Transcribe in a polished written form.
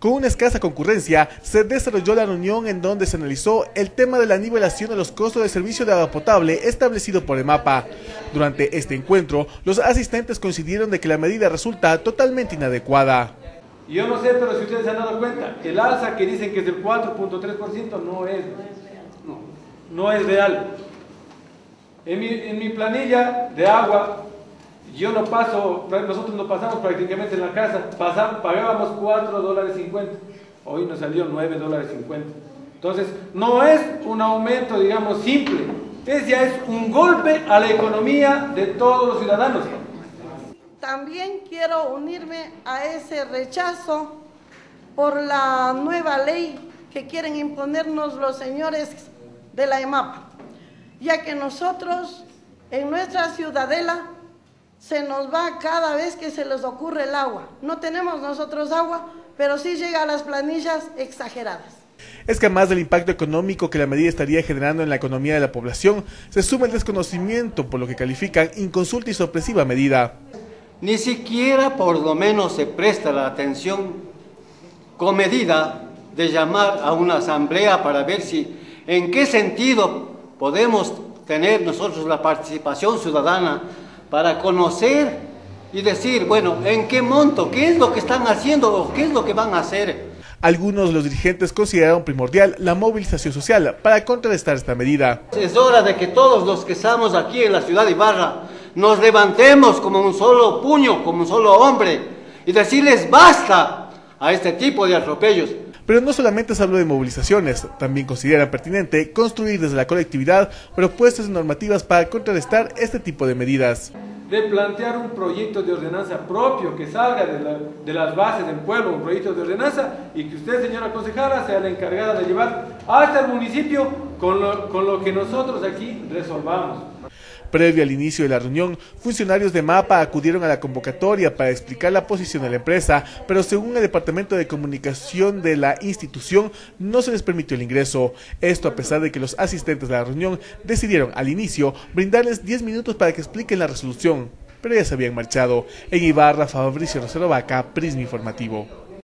Con una escasa concurrencia, se desarrolló la reunión en donde se analizó el tema de la nivelación de los costos de servicio de agua potable establecido por EMAPA. Durante este encuentro, los asistentes coincidieron de que la medida resulta totalmente inadecuada. Yo no sé, pero si ustedes se han dado cuenta, el alza que dicen que es del 4.3% no es real. En mi planilla de agua, nosotros no pasamos prácticamente en la casa, pagábamos $4.50, hoy nos salió $9.50. Entonces, no es un aumento, digamos, simple, ya es un golpe a la economía de todos los ciudadanos. También quiero unirme a ese rechazo por la nueva ley que quieren imponernos los señores de la EMAPA, ya que nosotros en nuestra ciudadela se nos va cada vez que se les ocurre el agua. No tenemos nosotros agua, pero sí llega a las planillas exageradas. Es que además del impacto económico que la medida estaría generando en la economía de la población, se suma el desconocimiento por lo que califican inconsulta y sorpresiva medida. Ni siquiera por lo menos se presta la atención comedida de llamar a una asamblea para ver en qué sentido podemos tener nosotros la participación ciudadana para conocer y decir, bueno, en qué monto, qué es lo que están haciendo o qué es lo que van a hacer. Algunos de los dirigentes consideraron primordial la movilización social para contrarrestar esta medida. Es hora de que todos los que estamos aquí en la ciudad de Ibarra nos levantemos como un solo puño, como un solo hombre y decirles basta a este tipo de atropellos. Pero no solamente se habló de movilizaciones, también consideran pertinente construir desde la colectividad propuestas normativas para contrarrestar este tipo de medidas. De plantear un proyecto de ordenanza propio que salga de las bases del pueblo, un proyecto de ordenanza, y que usted, señora concejala, sea la encargada de llevar hasta el municipio con lo que nosotros aquí resolvamos. Previo al inicio de la reunión, funcionarios de EMAPA acudieron a la convocatoria para explicar la posición de la empresa, pero según el Departamento de Comunicación de la institución, no se les permitió el ingreso. Esto a pesar de que los asistentes de la reunión decidieron al inicio brindarles 10 minutos para que expliquen la resolución, pero ya se habían marchado. En Ibarra, Fabricio Rosero Vaca, Prisma Informativo.